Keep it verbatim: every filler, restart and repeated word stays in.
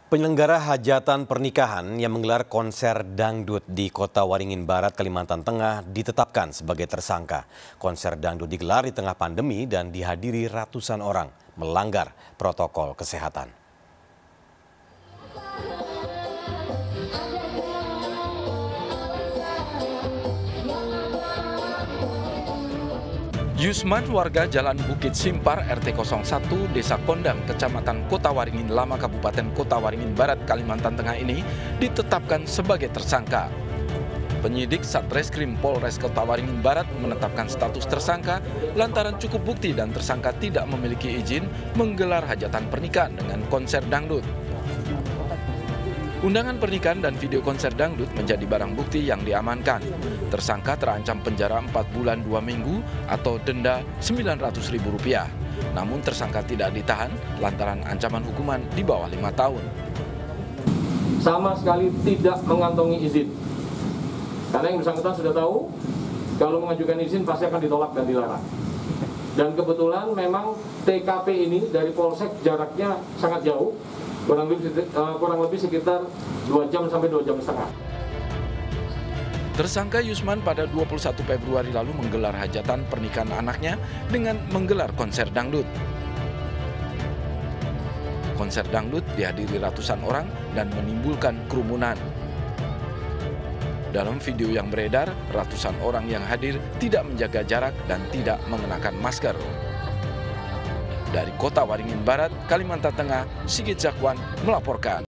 Penyelenggara hajatan pernikahan yang menggelar konser dangdut di Kota Waringin Barat, Kalimantan Tengah ditetapkan sebagai tersangka. Konser dangdut digelar di tengah pandemi dan dihadiri ratusan orang, melanggar protokol kesehatan. Yusman, warga Jalan Bukit Simpar R T nol satu Desa Kondang, Kecamatan Kota Waringin Lama, Kabupaten Kota Waringin Barat, Kalimantan Tengah ini ditetapkan sebagai tersangka. Penyidik Satreskrim Polres Kota Waringin Barat menetapkan status tersangka lantaran cukup bukti dan tersangka tidak memiliki izin menggelar hajatan pernikahan dengan konser dangdut. Undangan pernikahan dan video konser dangdut menjadi barang bukti yang diamankan. Tersangka terancam penjara empat bulan dua minggu atau denda sembilan ratus ribu rupiah. Namun tersangka tidak ditahan lantaran ancaman hukuman di bawah lima tahun. Sama sekali tidak mengantongi izin. Karena yang bersangkutan sudah tahu, kalau mengajukan izin pasti akan ditolak dan dilarang. Dan kebetulan memang T K P ini dari Polsek jaraknya sangat jauh. Kurang lebih, uh, kurang lebih sekitar dua jam sampai dua jam setengah. Tersangka Yusman pada dua puluh satu Februari lalu menggelar hajatan pernikahan anaknya dengan menggelar konser dangdut. Konser dangdut dihadiri ratusan orang dan menimbulkan kerumunan. Dalam video yang beredar, ratusan orang yang hadir tidak menjaga jarak dan tidak mengenakan masker. Dari Kota Waringin Barat, Kalimantan Tengah, Sigit Zakwan melaporkan.